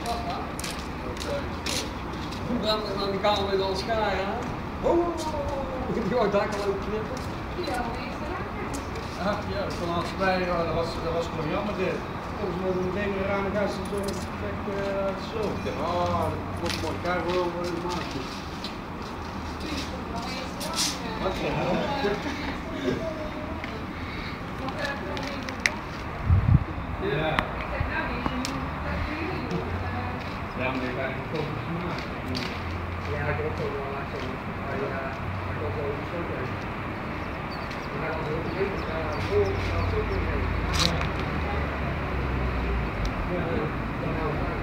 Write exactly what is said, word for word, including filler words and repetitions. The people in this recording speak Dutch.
Dan aan de kamer met al schaar aan. Oh, die wordt daar al ook knippen. Ach ja, dat van bij, oh, dat was, dat was gewoon jammer dit. Volgens mij moeten we meteen weer aan de gast en zo perfect uh, zo. Oh, dat komt mooi. Kijk wel over de maand. Wat ja? Ja. Ja, maar ik ga het gewoon maken. Ja, ik hoop ook wel laten zien. Maar ja, ik hoop wel iets ook uit. We gaan ons ook weten, we gaan ons ook weten. Ja. Ja, dan gaan we